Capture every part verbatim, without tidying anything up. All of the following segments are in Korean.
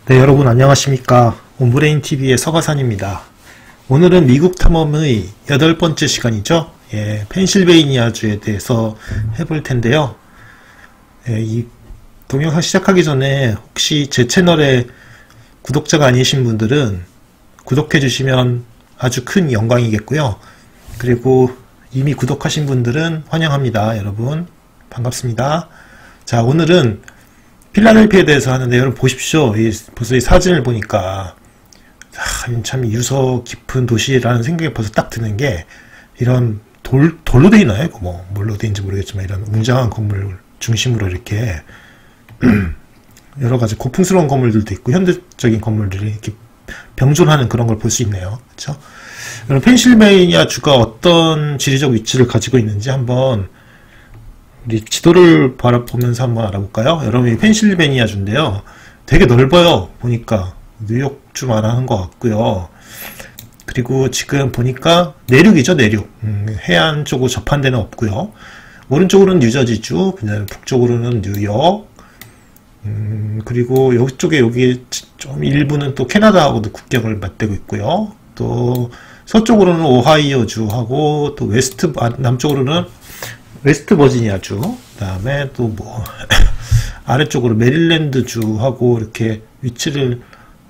네, 여러분 안녕하십니까. 온브레인티비의 서가산입니다. 오늘은 미국 탐험의 여덟 번째 시간이죠. 예, 펜실베이니아주에 대해서 해볼 텐데요. 예, 이 동영상 시작하기 전에 혹시 제 채널에 구독자가 아니신 분들은 구독해 주시면 아주 큰 영광이겠고요. 그리고 이미 구독하신 분들은 환영합니다. 여러분 반갑습니다. 자, 오늘은 필라델피아에 대해서 하는데, 여러분 보십시오. 이, 벌써 이 사진을 보니까 아, 참 유서 깊은 도시라는 생각이 벌써 딱 드는 게, 이런 돌, 돌로 돼 있나요? 이거 뭐 뭘로 돼 있는지 모르겠지만 이런 웅장한 건물 중심으로 이렇게 여러 가지 고풍스러운 건물들도 있고 현대적인 건물들이 이렇게 병존하는 그런 걸 볼 수 있네요. 그렇죠? 여러분 펜실베이니아 주가 어떤 지리적 위치를 가지고 있는지 한번 우리 지도를 바라보면서 한번 알아볼까요? 여러분, 이 펜실베니아 주인데요. 되게 넓어요. 보니까 뉴욕주만 한 것 같고요. 그리고 지금 보니까 내륙이죠, 내륙. 음, 해안 쪽으로 접한 데는 없고요. 오른쪽으로는 뉴저지주, 그냥 북쪽으로는 뉴욕. 음, 그리고 이쪽에 여기 좀 일부는 또 캐나다하고도 국경을 맞대고 있고요. 또 서쪽으로는 오하이오주하고 또 웨스트 남쪽으로는 웨스트 버지니아주, 그 다음에 또 뭐 아래쪽으로 메릴랜드주하고 이렇게 위치를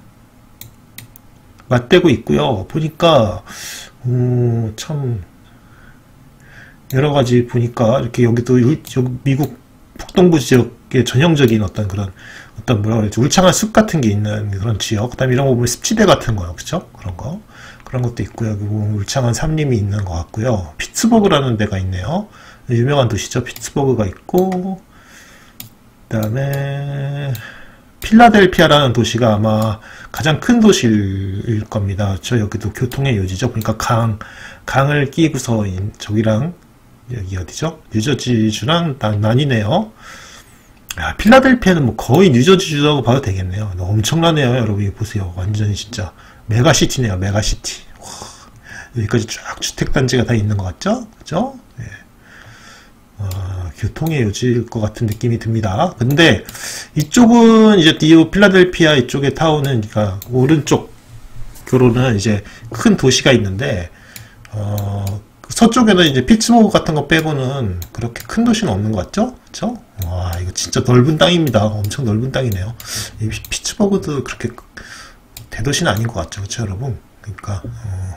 맞대고 있고요. 보니까 음, 참 여러 가지 보니까 이렇게 여기도 미국 북동부 지역의 전형적인 어떤 그런 어떤 뭐라 그러지, 울창한 숲 같은 게 있는 그런 지역, 그다음에 이런 거 보면 습지대 같은 거요, 그렇죠? 그런 거 그런 것도 있고요. 여기 보면 울창한 산림이 있는 것 같고요. 피츠버그라는 데가 있네요. 유명한 도시죠. 피츠버그가 있고, 그 다음에 필라델피아라는 도시가 아마 가장 큰 도시일 겁니다. 저 여기도 교통의 요지죠. 그러니까 강, 강을 끼고서 저기랑 여기 어디죠? 뉴저지주랑 나뉘네요. 야, 필라델피아는 뭐 거의 뉴저지주라고 봐도 되겠네요. 엄청나네요. 여러분 보세요. 완전히 진짜 메가시티네요. 메가시티. 와, 여기까지 쫙 주택단지가 다 있는 것 같죠? 그죠? 네. 어, 교통의 요지일 것 같은 느낌이 듭니다. 근데 이쪽은 이제 이 필라델피아 이쪽의 타운은, 그러니까 오른쪽으로는 이제 큰 도시가 있는데, 어, 서쪽에는 이제 피츠버그 같은 거 빼고는 그렇게 큰 도시는 없는 것 같죠? 그쵸? 와, 이거 진짜 넓은 땅입니다. 엄청 넓은 땅이네요. 이 피츠버그도 그렇게 대도시는 아닌 것 같죠? 그쵸, 여러분? 그러니까, 어,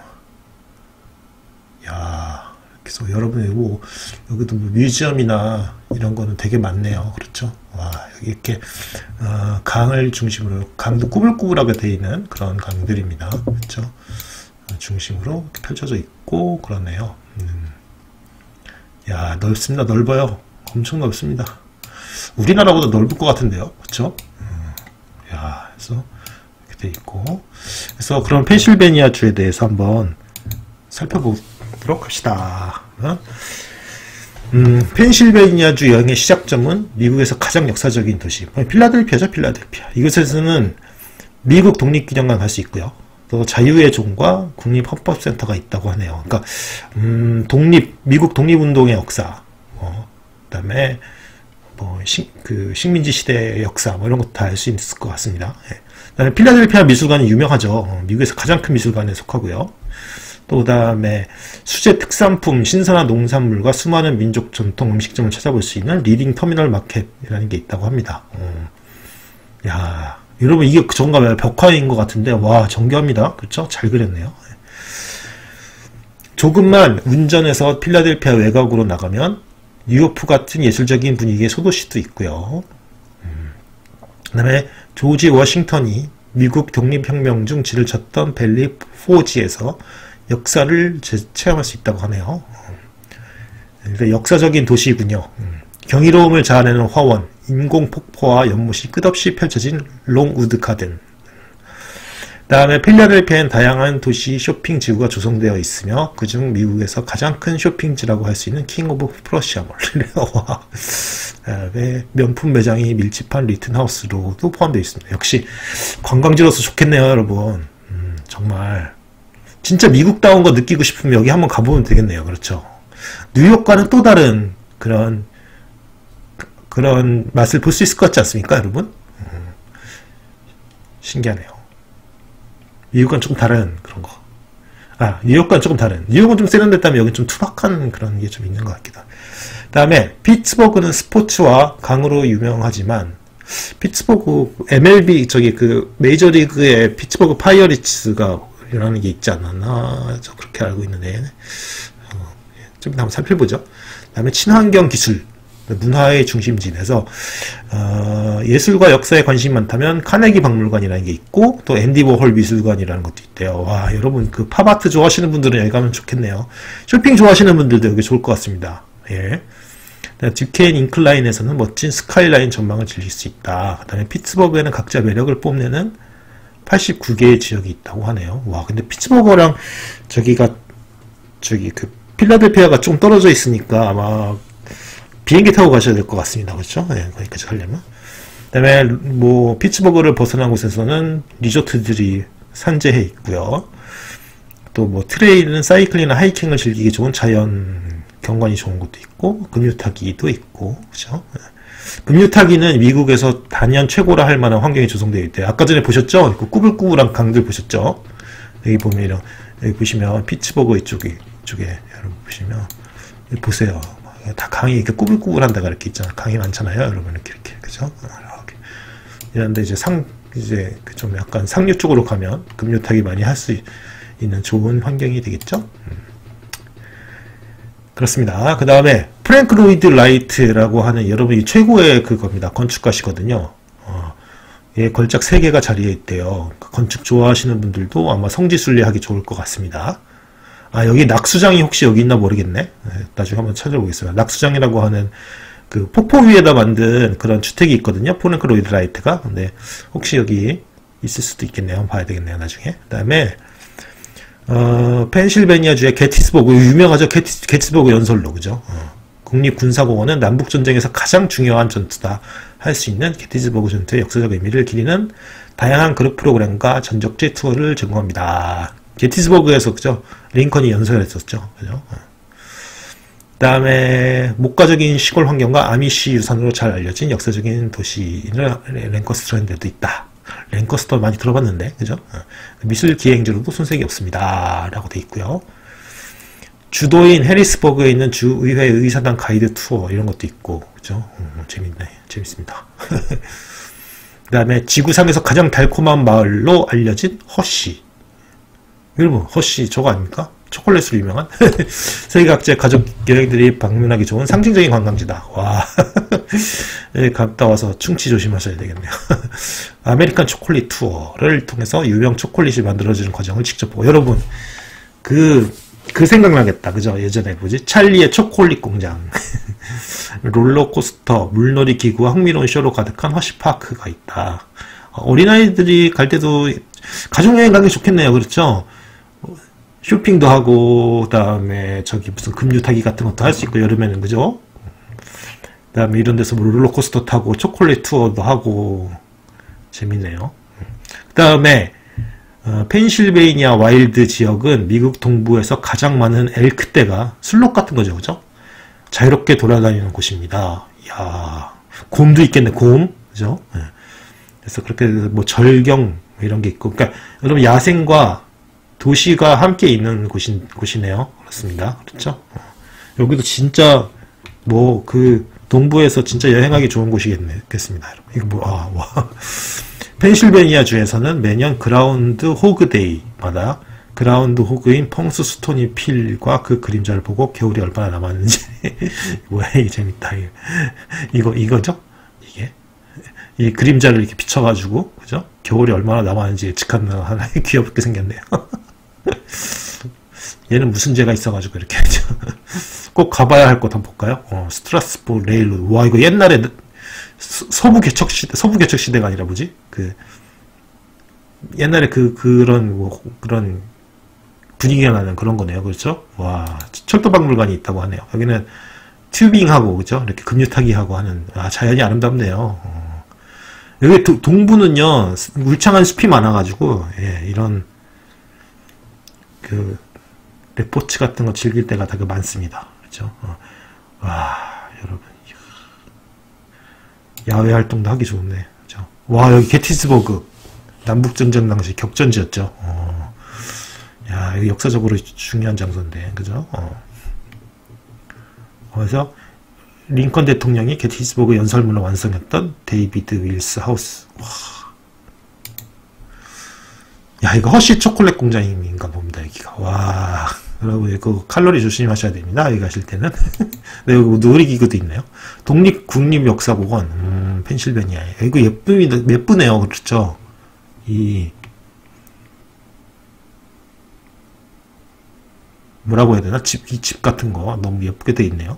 야. 그래서 여러분, 뭐, 여기도 뭐 뮤지엄이나 이런 거는 되게 많네요. 그렇죠? 와, 여기 이렇게, 어, 강을 중심으로, 강도 꾸불꾸불하게 되어 있는 그런 강들입니다. 그렇죠? 어, 중심으로 이렇게 펼쳐져 있고, 그러네요. 음. 야, 넓습니다. 넓어요. 엄청 넓습니다. 우리나라보다 넓을 것 같은데요. 그렇죠? 음. 야, 그래서 이렇게 돼 있고. 그래서 그런 펜실베니아 주에 대해서 한번 살펴보도록 합시다. 어? 음, 펜실베이니아주 여행의 시작점은 미국에서 가장 역사적인 도시 필라델피아죠. 필라델피아. 이곳에서는 미국 독립기념관 갈 수 있고요. 또 자유의 종과 국립헌법센터가 있다고 하네요. 그러니까 음, 독립 미국 독립운동의 역사, 어, 그다음에 뭐 식, 그 식민지 시대의 역사, 뭐 이런 것도 다 알 수 있을 것 같습니다. 예. 그다음에 필라델피아 미술관이 유명하죠. 어, 미국에서 가장 큰 미술관에 속하고요. 또 그 다음에 수제 특산품, 신선한 농산물과 수많은 민족 전통 음식점을 찾아볼 수 있는 리딩 터미널 마켓이라는 게 있다고 합니다. 음. 야, 여러분 이게 저건가 봐요. 벽화인 것 같은데, 와, 정교합니다. 그렇죠? 잘 그렸네요. 조금만 운전해서 필라델피아 외곽으로 나가면 뉴요프 같은 예술적인 분위기의 소도시도 있고요. 음. 그 다음에 조지 워싱턴이 미국 독립혁명 중 지를 쳤던 벨리 포지에서 역사를 체험할 수 있다고 하네요. 그러니까 역사적인 도시군요. 경이로움을 자아내는 화원, 인공폭포와 연못이 끝없이 펼쳐진 롱우드 가든. 다음에 필라델피아엔 다양한 도시 쇼핑 지구가 조성되어 있으며 그중 미국에서 가장 큰 쇼핑지라고 할 수 있는 킹 오브 프러시아몰. 명품 매장이 밀집한 리튼하우스로도 포함되어 있습니다. 역시 관광지로서 좋겠네요, 여러분. 음, 정말 진짜 미국다운 거 느끼고 싶으면 여기 한번 가보면 되겠네요. 그렇죠? 뉴욕과는 또 다른 그런 그런 맛을 볼 수 있을 것 같지 않습니까, 여러분? 신기하네요. 미국과는 조금 다른 그런 거. 아, 뉴욕과는 조금 다른. 뉴욕은 좀 세련됐다면 여기 좀 투박한 그런 게 좀 있는 것 같기도 하고. 그 다음에 피츠버그는 스포츠와 강으로 유명하지만 피츠버그 엠엘비 저기 그 메이저리그의 피츠버그 파이어리츠가 이라는 게 있지 않았나 저 그렇게 알고 있는데 어, 좀 한번 살펴보죠. 그 다음에 친환경 기술 문화의 중심지에서 어, 예술과 역사에 관심이 많다면 카네기 박물관이라는 게 있고 또 앤디 워홀 미술관이라는 것도 있대요. 와 여러분 그 팝아트 좋아하시는 분들은 여기 가면 좋겠네요. 쇼핑 좋아하시는 분들도 여기 좋을 것 같습니다. 예. 듀케인 인클라인에서는 멋진 스카이라인 전망을 즐길 수 있다. 그 다음에 피츠버그에는 각자 매력을 뽐내는 팔십구 개의 지역이 있다고 하네요. 와, 근데 피츠버거랑 저기가 저기 그 필라델피아가 좀 떨어져 있으니까 아마 비행기 타고 가셔야 될 것 같습니다. 그렇죠? 네, 거기까지 가려면. 그다음에 뭐 피츠버거를 벗어난 곳에서는 리조트들이 산재해 있고요. 또 뭐 트레일은 사이클이나 하이킹을 즐기기 좋은 자연 경관이 좋은 곳도 있고 급류 타기도 있고 그렇죠? 급류 타기는 미국에서 단연 최고라 할 만한 환경이 조성되어 있대요. 아까 전에 보셨죠? 그 꾸불꾸불한 강들 보셨죠? 여기 보면 이런 여기 보시면 피츠버그 이쪽에 이쪽에 여러분 보시면 여기 보세요. 다 강이 이렇게 꾸불꾸불한 데가 이렇게 있잖아요. 강이 많잖아요. 여러분 이렇게 이렇게 그죠? 이렇게 이런데 이제 상 이제 좀 약간 상류 쪽으로 가면 급류 타기 많이 할 수 있는 좋은 환경이 되겠죠? 음. 그렇습니다. 그 다음에 프랭크 로이드 라이트라고 하는 여러분이 최고의 그겁니다. 건축가시거든요. 어, 예, 걸작 세 개가 자리에 있대요. 건축 좋아하시는 분들도 아마 성지순례하기 좋을 것 같습니다. 아 여기 낙수장이 혹시 여기 있나 모르겠네. 네, 나중에 한번 찾아보겠습니다. 낙수장이라고 하는 그 폭포 위에다 만든 그런 주택이 있거든요. 프랭크 로이드 라이트가. 근데 혹시 여기 있을 수도 있겠네요. 한번 봐야 되겠네요. 나중에. 그 다음에 어, 펜실베니아주의 게티스버그, 유명하죠? 게티, 게티스버그 연설로, 그죠? 어. 국립군사공원은 남북전쟁에서 가장 중요한 전투다 할 수 있는 게티스버그 전투의 역사적 의미를 기리는 다양한 그룹 프로그램과 전적지 투어를 제공합니다. 게티스버그에서, 그죠? 링컨이 연설했었죠. 그죠? 어. 그 다음에, 목가적인 시골 환경과 아미시 유산으로 잘 알려진 역사적인 도시를 랭커스터랜드도 있다. 랭커스터 많이 들어봤는데, 그죠? 미술 기행지로도 손색이 없습니다. 라고 돼 있고요. 주도인 해리스버그에 있는 주의회 의사당 가이드 투어, 이런 것도 있고, 그죠? 음, 재밌네. 재밌습니다. 그 다음에 지구상에서 가장 달콤한 마을로 알려진 허쉬. 여러분, 허쉬 저거 아닙니까? 초콜릿으로 유명한? 세계 각지의 가족 여행들이 방문하기 좋은 상징적인 관광지다. 와. 예, 갔다 와서 충치 조심하셔야 되겠네요. 아메리칸 초콜릿 투어를 통해서 유명 초콜릿이 만들어지는 과정을 직접 보고. 여러분, 그, 그 생각나겠다. 그죠? 예전에 뭐지? 찰리의 초콜릿 공장. 롤러코스터, 물놀이 기구와 흥미로운 쇼로 가득한 허쉬파크가 있다. 어린아이들이 갈 때도 가족여행 가기 좋겠네요. 그렇죠? 쇼핑도 하고, 그 다음에 저기 무슨 급류 타기 같은 것도 할 수 있고, 여름에는, 그죠? 그 다음에 이런 데서 뭐 롤러코스터 타고, 초콜릿 투어도 하고, 재밌네요. 그 다음에, 어, 펜실베이니아 와일드 지역은 미국 동부에서 가장 많은 엘크 떼가 술록 같은 거죠, 그죠? 자유롭게 돌아다니는 곳입니다. 이야, 곰도 있겠네, 곰. 그죠? 네. 그래서 그렇게 뭐 절경, 이런 게 있고, 그러니까 여러분 야생과 도시가 함께 있는 곳이, 곳이네요. 그렇습니다. 그렇죠? 여기도 진짜, 뭐, 그, 동부에서 진짜 여행하기 좋은 곳이겠습니다. 여러분. 이거 뭐, 아, 와. 펜실베니아 주에서는 매년 그라운드 호그 데이마다 그라운드 호그인 펑스 스토니 필과 그 그림자를 보고 겨울이 얼마나 남았는지. 뭐야, 이게 재밌다. 이거, 이거죠? 이게. 이 그림자를 이렇게 비춰가지고, 그죠? 겨울이 얼마나 남았는지 예측하는 하나 귀엽게 생겼네요. 얘는 무슨 죄가 있어가지고 이렇게 하죠. 꼭 가봐야 할 곳 한번 볼까요? 어, 스트라스부르 레일로드. 와, 이거 옛날에 서, 서부 개척 시대, 서부 개척 시대가 아니라 뭐지? 그 옛날에 그 그런 뭐 그런 분위기가 나는 그런 거네요. 그렇죠? 와, 철도박물관이 있다고 하네요. 여기는 튜빙하고 그죠? 이렇게 급류 타기하고 하는 아, 자연이 아름답네요. 어. 여기 도, 동부는요 울창한 숲이 많아가지고 예, 이런 그 레포츠 같은 거 즐길 때가 되게 많습니다. 그렇죠? 어. 와, 여러분 야외 활동도 하기 좋네. 그렇죠? 와, 여기 게티스버그 남북전쟁 당시 격전지였죠. 어. 야, 이거 역사적으로 중요한 장소인데, 그죠? 어. 그래서 링컨 대통령이 게티스버그 연설문을 완성했던 데이비드 윌스 하우스. 와. 야, 이거 허쉬 초콜릿 공장인가 봅니다, 여기가. 와. 여러분, 이거 칼로리 조심하셔야 됩니다, 여기 가실 때는. 네, 여기 놀이기구도 있네요. 독립국립역사공원, 음, 펜실베니아에. 이거 예쁩니다, 예쁘네요, 그렇죠? 이, 뭐라고 해야 되나? 집, 이 집 같은 거 너무 예쁘게 돼 있네요.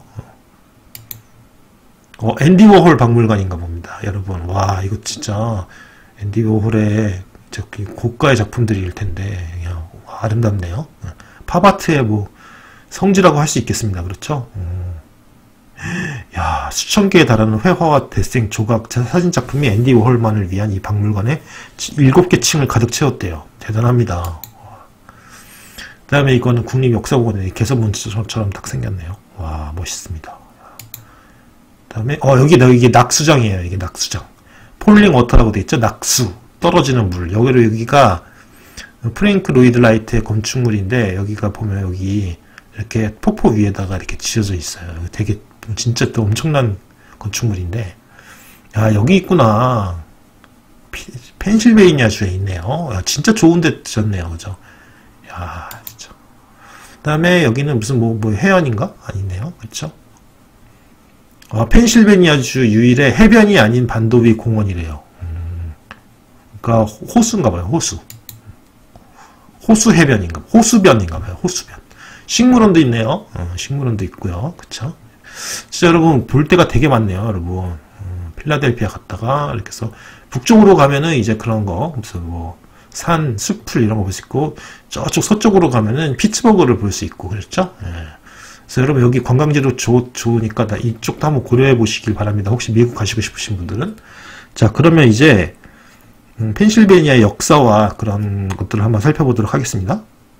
어, 앤디 워홀 박물관인가 봅니다, 여러분. 와, 이거 진짜 앤디 워홀의 저기 고가의 작품들일 텐데, 그냥 아름답네요. 팝아트의 뭐 성지라고 할 수 있겠습니다. 그렇죠? 음. 야, 수천 개에 달하는 회화와 데생, 조각, 사진 작품이 앤디 워홀만을 위한 이 박물관에 일곱 개 층을 가득 채웠대요. 대단합니다. 그 다음에 이거는 국립역사공원에 개선문처럼 딱 생겼네요. 와, 멋있습니다. 그 다음에 어 여기 이게 낙수장이에요. 이게 낙수장. 폴링 워터라고 돼 있죠. 낙수, 떨어지는 물. 여기로 여기가 프랭크 로이드 라이트의 건축물인데, 여기가 보면 여기 이렇게 폭포 위에다가 이렇게 지어져 있어요. 되게 진짜 또 엄청난 건축물인데, 야, 여기 있구나. 피, 펜실베이니아주에 있네요. 야, 진짜 좋은데 지었네요, 그죠? 야, 진짜. 그다음에 여기는 무슨 뭐, 뭐 해안인가? 아니네요, 그렇죠? 아, 펜실베니아주 유일의 해변이 아닌 반도 위 공원이래요. 음, 그러니까 호수인가봐요, 호수. 호수 해변인가, 호수변인가봐요, 호수변. 식물원도 있네요. 어, 식물원도 있고요, 그쵸? 진짜 여러분 볼 데가 되게 많네요, 여러분. 음, 필라델피아 갔다가 이렇게 해서 북쪽으로 가면은 이제 그런 거 무슨 뭐 산, 숲을 이런 거 볼 수 있고, 저쪽 서쪽으로 가면은 피츠버그를 볼 수 있고, 그렇죠? 예. 그래서 여러분 여기 관광지로 좋, 좋으니까 나 이쪽도 한번 고려해 보시길 바랍니다. 혹시 미국 가시고 싶으신 분들은. 자, 그러면 이제 음, 펜실베니아의 역사와 그런 것들을 한번 살펴보도록 하겠습니다.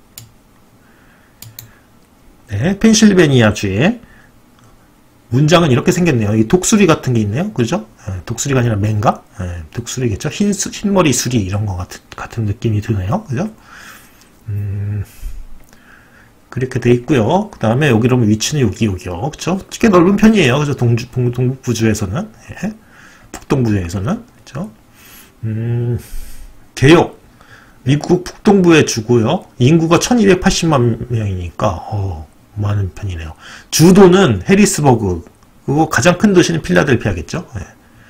네, 펜실베니아주의 문장은 이렇게 생겼네요. 이 독수리 같은 게 있네요. 그죠? 네, 독수리가 아니라 맹가? 네, 독수리겠죠? 흰, 수, 흰머리 수리 이런 거 같은, 같은 느낌이 드네요. 그죠? 음, 그렇게 돼 있고요. 그 다음에 여기 그러면 위치는 여기, 여기요. 그쵸? 꽤 넓은 편이에요. 그죠? 동주, 동, 동북부주에서는. 예. 북동부주에서는. 그죠? 음, 개요. 미국 북동부의 주고요. 인구가 천이백팔십만 명이니까, 어, 많은 편이네요. 주도는 해리스버그, 그리고 가장 큰 도시는 필라델피아겠죠. 네.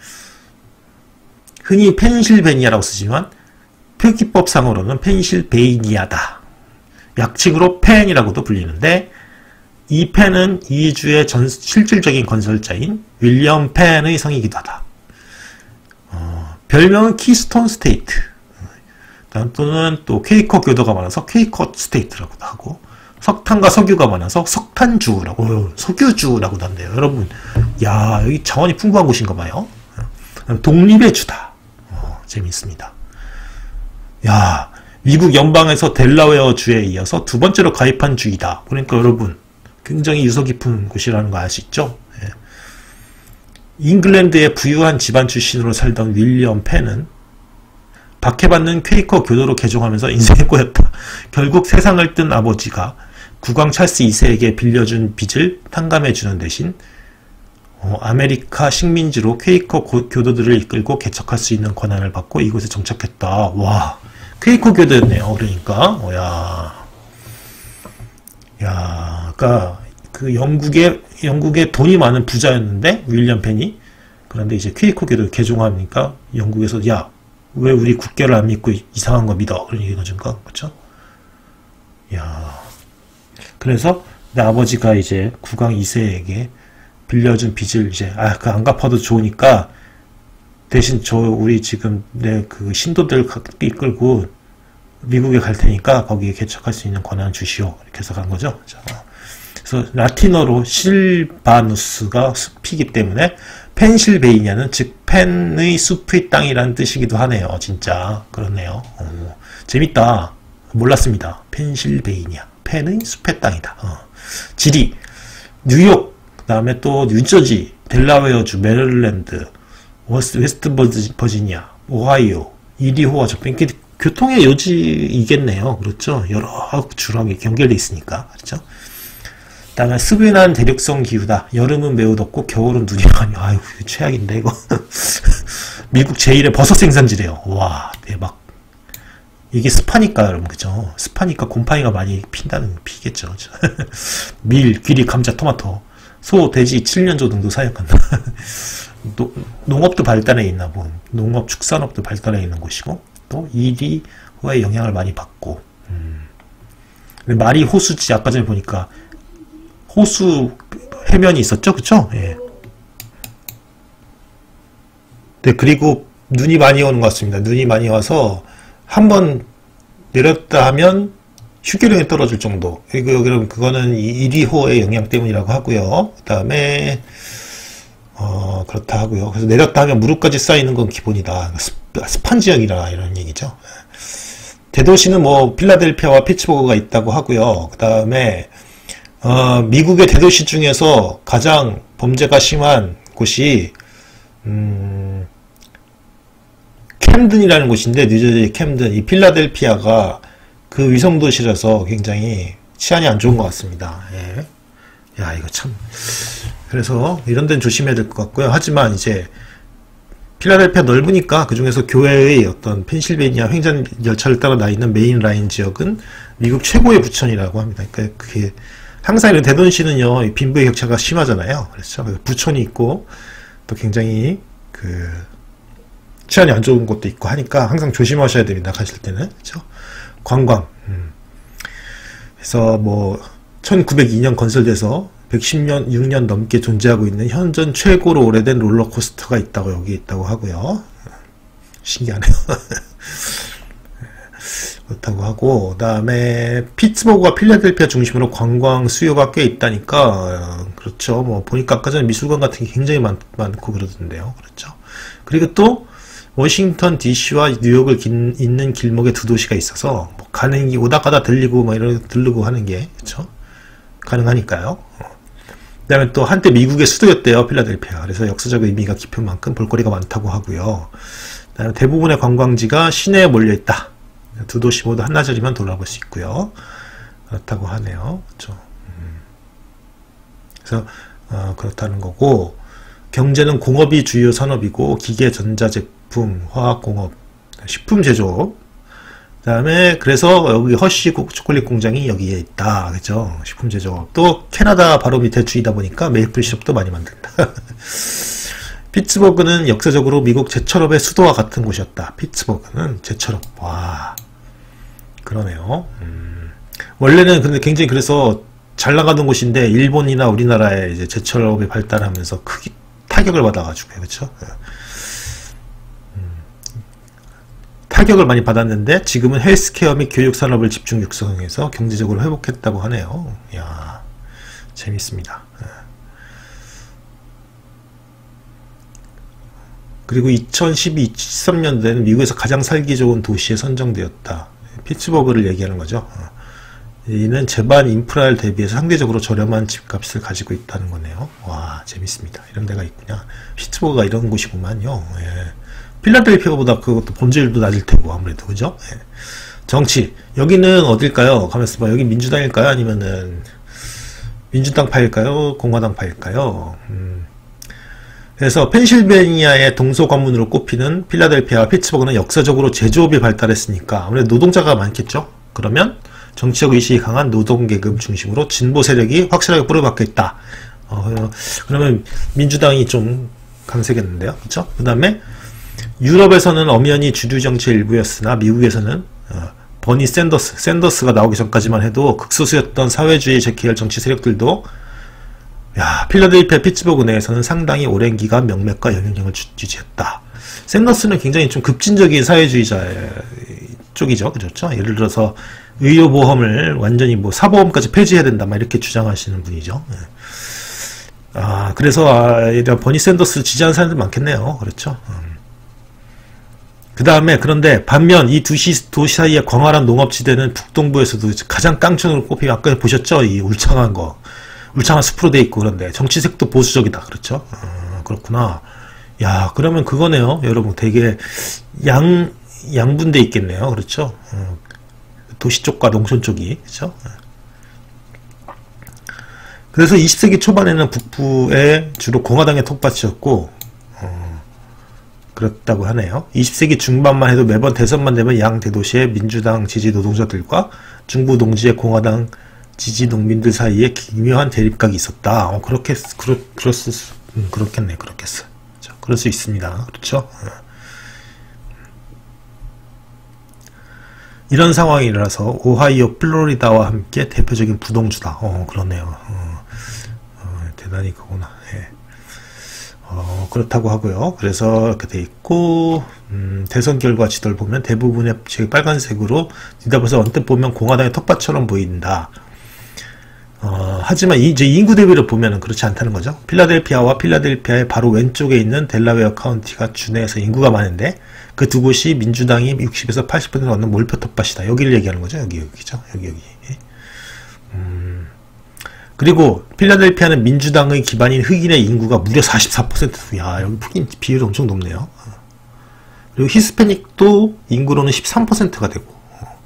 흔히 펜실베니아라고 쓰지만 표기법상으로는 펜실베이니아다. 약칭으로 펜이라고도 불리는데, 이 펜은 이 주의 전, 실질적인 건설자인 윌리엄 펜의 성이기도 하다. 어, 별명은 키스톤 스테이트. 또는 또 퀘이커 교도가 많아서 퀘이커 스테이트라고도 하고, 석탄과 석유가 많아서 석탄주라고, 석유주라고도 한대요. 여러분, 야, 여기 자원이 풍부한 곳인가 봐요. 독립의 주다. 어, 재미있습니다. 야, 미국 연방에서 델라웨어 주에 이어서 두 번째로 가입한 주이다. 그러니까 여러분, 굉장히 유서 깊은 곳이라는 거 알 수 있죠? 예. 잉글랜드의 부유한 집안 출신으로 살던 윌리엄 펜은 박해받는 퀘이커 교도로 개종하면서 인생을 꼬였다. 결국 세상을 뜬 아버지가 국왕 찰스 이 세에게 빌려준 빚을 탕감해주는 대신 어, 아메리카 식민지로 퀘이커 고, 교도들을 이끌고 개척할 수 있는 권한을 받고 이곳에 정착했다. 와, 퀘이커 교도였네요. 그러니까 어, 야, 야, 그러니까 그 영국의 영국의 돈이 많은 부자였는데 윌리엄 펜이, 그런데 이제 퀘이커 교도를 개종하니까 영국에서 야, 왜 우리 국교를 안 믿고 이상한 거 믿어? 그런 얘기가 좀까, 그쵸? 야, 그래서 내 아버지가 이제 국왕 이 세에게 빌려준 빚을 이제, 아, 그 안 갚아도 좋으니까 대신 저 우리 지금 내 그 신도들 이끌고 미국에 갈 테니까 거기에 개척할 수 있는 권한 주시오. 이렇게 해서 간 거죠. 자, 그래서 라틴어로 실바누스가 숲이기 때문에 펜실베이니아는 즉 펜의 숲의 땅이라는 뜻이기도 하네요. 진짜 그렇네요. 어, 재밌다. 몰랐습니다. 펜실베이니아, 펜의 숲의 땅이다. 어. 지리, 뉴욕, 그 다음에 또 뉴저지, 델라웨어주, 메릴랜드, 웨스트 버지니아, 오하이오, 이리호와 접근, 교통의 요지이겠네요. 그렇죠. 여러 주랑이 연결돼 있으니까. 그렇죠. 그다음에 습연한 대륙성 기후다. 여름은 매우 덥고 겨울은 눈이 많이. 아유, 최악인데 이거. 미국 제일의 버섯 생산지래요. 와, 대박. 이게 습하니까 여러분, 그죠? 습하니까 곰팡이가 많이 핀다는 피겠죠. 그죠? 밀, 귀리, 감자, 토마토, 소, 돼지 칠 년 정도 사육한다. 노, 농업도 발달해 있나 보. 농업, 축산업도 발달해 있는 곳이고, 또 이리호의 영향을 많이 받고. 음. 말이 호수지. 아까 전에 보니까 호수 해면이 있었죠, 그쵸? 예. 네, 그리고 눈이 많이 오는 것 같습니다. 눈이 많이 와서 한번 내렸다 하면 휴교령이 떨어질 정도. 이거, 그럼 그거는 이리호의 영향 때문이라고 하고요. 그 다음에, 어, 그렇다 하고요. 그래서 내렸다 하면 무릎까지 쌓이는 건 기본이다. 습, 습한 지역이라 이런 얘기죠. 대도시는 뭐, 필라델피아와 피츠버그가 있다고 하고요. 그 다음에, 어, 미국의 대도시 중에서 가장 범죄가 심한 곳이, 음, 캠든이라는 곳인데, 뉴저지 캠든, 이 필라델피아가 그 위성도시라서 굉장히 치안이 안 좋은 것 같습니다. 예. 야, 이거 참. 그래서 이런 데는 조심해야 될 것 같고요. 하지만 이제, 필라델피아 넓으니까 그 중에서 교회의 어떤 펜실베이니아 횡단 열차를 따라 나 있는 메인 라인 지역은 미국 최고의 부천이라고 합니다. 그러니까 그게 항상 이런 대도시는요, 빈부의 격차가 심하잖아요. 그렇죠. 부촌이 있고, 또 굉장히, 그, 치안이 안 좋은 곳도 있고 하니까 항상 조심하셔야 됩니다. 가실 때는. 그렇죠. 관광. 음. 그래서 뭐, 천구백이 년 건설돼서 백십 년, 육 년 넘게 존재하고 있는 현존 최고로 오래된 롤러코스터가 있다고, 여기 있다고 하고요. 신기하네요. 그렇다고 하고, 그 다음에 피츠버그와 필라델피아 중심으로 관광 수요가 꽤 있다니까, 어, 그렇죠. 뭐 보니까 아까 전에 미술관 같은 게 굉장히 많, 많고 그러던데요. 그렇죠. 그리고 또 워싱턴 디씨와 뉴욕을 긴, 잇는 길목에 두 도시가 있어서 뭐 가는 길 오다 가다 들리고 뭐 이런 들르고 하는 게 그렇죠. 가능하니까요. 그 다음에 또 한때 미국의 수도였대요, 필라델피아. 그래서 역사적 의미가 깊은 만큼 볼거리가 많다고 하고요. 그 다음에 대부분의 관광지가 시내에 몰려있다. 두 도시 모두 한나절이면 돌아볼 수 있고요. 그렇다고 하네요. 그렇죠. 음. 그래서 어, 그렇다는 거고, 경제는 공업이 주요 산업이고 기계, 전자제품, 화학공업, 식품 제조업. 그 다음에 그래서 여기 허쉬 초콜릿 공장이 여기에 있다. 그죠? 식품 제조업. 또 캐나다 바로 밑에 주이다 보니까 메이플 시럽도 많이 만든다. 피츠버그는 역사적으로 미국 제철업의 수도와 같은 곳이었다. 피츠버그는 제철업. 와, 그러네요. 음. 원래는 근데 굉장히 그래서 잘 나가는 곳인데 일본이나 우리나라의 이제 제철업이 발달하면서 크게 타격을 받아가지고 그렇죠. 음. 타격을 많이 받았는데 지금은 헬스케어 및 교육 산업을 집중 육성해서 경제적으로 회복했다고 하네요. 이야, 재밌습니다. 그리고 이천십이, 십삼 년도에는 미국에서 가장 살기 좋은 도시에 선정되었다. 피츠버그를 얘기하는 거죠. 이는 제반 인프라를 대비해서 상대적으로 저렴한 집값을 가지고 있다는 거네요. 와, 재밌습니다. 이런 데가 있구나. 피츠버그가 이런 곳이구만요. 예. 필라델피아보다 그것도 본질도 낮을 테고 아무래도 그죠? 예. 정치, 여기는 어딜까요? 가만있어 봐. 여기 민주당일까요? 아니면은 민주당파일까요? 공화당파일까요? 음. 그래서 펜실베니아의 동서관문으로 꼽히는 필라델피아와 피츠버그는 역사적으로 제조업이 발달했으니까 아무래도 노동자가 많겠죠? 그러면 정치적 의식이 강한 노동계급 중심으로 진보 세력이 확실하게 뿌려박혀 있다. 어, 그러면 민주당이 좀 강세겠는데요. 그렇죠? 그 다음에 유럽에서는 엄연히 주류 정치의 일부였으나 미국에서는 어, 버니 샌더스, 샌더스가 나오기 전까지만 해도 극소수였던 사회주의 계열 정치 세력들도 야, 필라델피아 피츠버그 내에서는 상당히 오랜 기간 명맥과 영향력을 유지했다. 샌더스는 굉장히 좀 급진적인 사회주의자 쪽이죠. 그렇죠? 예를 들어서 의료보험을 완전히 뭐 사보험까지 폐지해야 된다. 막 이렇게 주장하시는 분이죠. 아, 그래서 아, 버니 샌더스 지지하는 사람들 많겠네요. 그렇죠? 음. 그 다음에 그런데 반면 이 두시, 도시 사이의 광활한 농업지대는 북동부에서도 가장 깡촌으로 꼽히고 아까 보셨죠? 이 울창한 거. 울창한 숲으로 돼 있고 그런데 정치색도 보수적이다. 그렇죠? 어, 그렇구나. 야, 그러면 그거네요. 여러분 되게 양 양분돼 있겠네요. 그렇죠? 어, 도시 쪽과 농촌 쪽이. 그렇죠? 그래서 이십 세기 초반에는 북부에 주로 공화당의 텃밭이었고, 어, 그렇다고 하네요. 이십 세기 중반만 해도 매번 대선만 되면 양 대도시의 민주당 지지 노동자들과 중부 농지의 공화당 지지 농민들 사이에 기묘한 대립각이 있었다. 어, 그렇게, 그렇, 그렇을 수, 음, 그렇겠네, 그렇겠어. 그렇죠? 그럴 수 있습니다. 그렇죠? 어. 이런 상황이 일어나서 오하이오, 플로리다와 함께 대표적인 부동주다. 어, 그러네요. 어, 어, 대단히 그구나. 예. 어, 그렇다고 하고요. 그래서 이렇게 돼 있고, 음, 대선 결과 지도를 보면 대부분의 빨간색으로 뒤다봐서 언뜻 보면 공화당의 텃밭처럼 보인다. 어, 하지만 이제 인구 대비를 보면은 그렇지 않다는 거죠. 필라델피아와 필라델피아의 바로 왼쪽에 있는 델라웨어 카운티가 주내에서 인구가 많은데 그 두 곳이 민주당이 육십에서 팔십 퍼센트 얻는 몰표 텃밭이다. 여기를 얘기하는 거죠. 여기 여기죠. 여기 여기. 음, 그리고 필라델피아는 민주당의 기반인 흑인의 인구가 무려 사십사 퍼센트. 야, 여기 흑인 비율이 엄청 높네요. 그리고 히스패닉도 인구로는 십삼 퍼센트가 되고.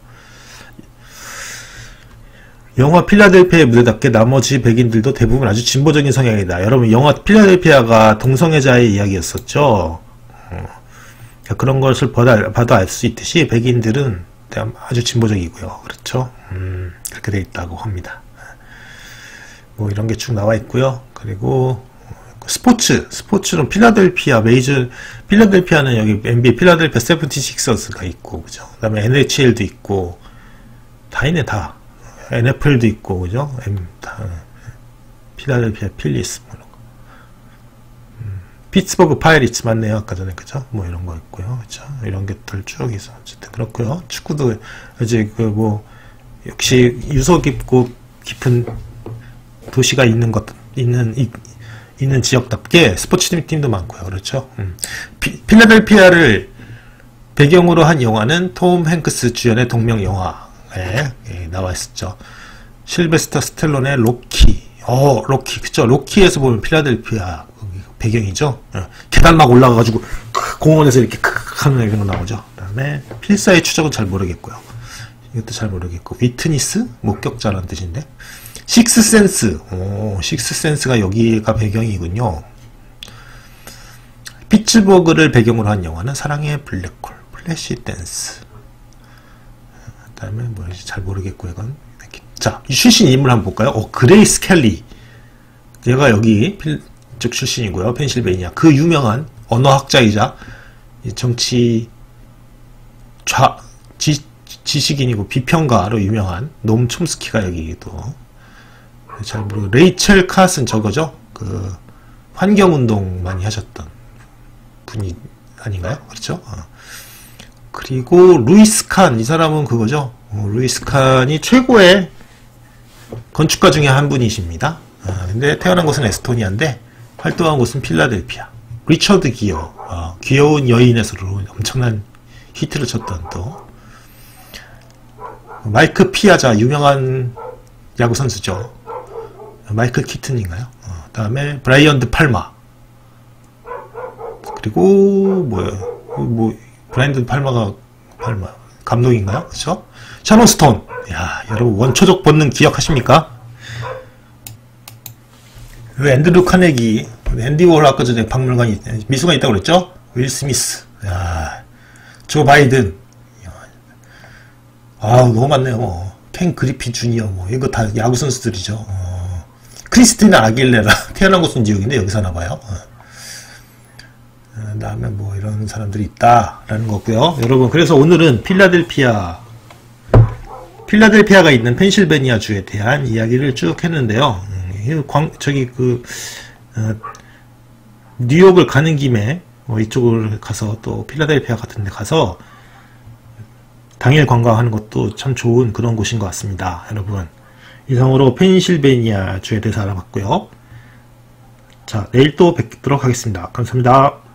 영화 필라델피아의 무대답게 나머지 백인들도 대부분 아주 진보적인 성향이다. 여러분, 영화 필라델피아가 동성애자의 이야기였었죠. 어, 그런 것을 봐도 알 수 있듯이 백인들은 아주 진보적이고요. 그렇죠? 음, 그렇게 돼 있다고 합니다. 뭐 이런 게 쭉 나와 있고요. 그리고 스포츠, 스포츠는 필라델피아 메이저, 필라델피아는 여기 엔비에이 필라델피아 세븐티식서스가 있고, 그죠? 그 다음에 엔에이치엘도 있고, 다 있네, 다. 엔에프엘도 있고, 그죠? M, 다, 필라델피아 필리스, 뭐 이런 거. 음, 피츠버그 파이리츠 맞네요, 아까 전에, 그죠? 뭐 이런 거 있고요, 그죠? 이런 것들 쭉 있어. 어쨌든 그렇고요. 축구도, 이제 그 뭐, 역시 유서 깊고 깊은 도시가 있는 것, 있는, 이, 있는 지역답게 스포츠 팀도 많고요, 그렇죠? 음. 피, 필라델피아를 배경으로 한 영화는 톰 행크스 주연의 동명 영화. 네, 예, 나와 있었죠. 실베스터 스텔론의 로키. 어, 로키. 그쵸? 로키에서 보면 필라델피아 배경이죠. 예, 계단 막 올라가가지고, 공원에서 이렇게 크크 하는 이런 거 나오죠. 그 다음에, 필사의 추적은 잘 모르겠고요. 이것도 잘 모르겠고. 위트니스? 목격자라는 뜻인데. 식스센스. 오, 식스센스가 여기가 배경이군요. 피츠버그를 배경으로 한 영화는 사랑의 블랙홀. 플래시 댄스. 그 다음에 뭐지 잘 모르겠고 이건. 자, 출신 인물 한번 볼까요? 어, 그레이스 켈리. 얘가 여기 필, 쪽 출신이고요. 펜실베이니아. 그 유명한 언어학자이자 정치 좌 지, 지식인이고 비평가로 유명한 놈 촘스키가 여기 또 잘 모르고. 레이첼 카슨 저거죠? 그 환경운동 많이 하셨던 분이 아닌가요? 그렇죠? 어. 그리고 루이스 칸, 이 사람은 그거죠. 어, 루이스 칸이 최고의 건축가 중에 한 분이십니다. 어, 근데 태어난 곳은 에스토니아인데 활동한 곳은 필라델피아. 리처드 기어, 어, 귀여운 여인에서로 엄청난 히트를 쳤던 또 마이크 피아자, 유명한 야구 선수죠. 마이클 키튼인가요? 어, 다음에 브라이언 드 팔마. 그리고 뭐예요? 뭐 브라이언 팔마가 팔마 감독인가요? 그렇죠? 샤론 스톤. 야, 여러분 원초적 본능 기억하십니까? 앤드류 카네기, 앤디 워홀 아까 전에 박물관이 미술관 있다고 그랬죠? 윌 스미스. 야, 조 바이든. 아, 너무 많네요. 뭐. 켄 그리피 주니어 뭐 이거 다 야구 선수들이죠. 어. 크리스티나 아길레라 태어난 곳은 뉴욕인데 여기 사나봐요. 어. 그 다음에 뭐 이런 사람들이 있다라는 거고요. 여러분, 그래서 오늘은 필라델피아 필라델피아가 있는 펜실베니아 주에 대한 이야기를 쭉 했는데요. 음, 광, 저기 그 어, 뉴욕을 가는 김에 뭐 이쪽을 가서 또 필라델피아 같은 데 가서 당일 관광하는 것도 참 좋은 그런 곳인 것 같습니다. 여러분, 이상으로 펜실베니아 주에 대해서 알아봤고요. 자, 내일 또 뵙도록 하겠습니다. 감사합니다.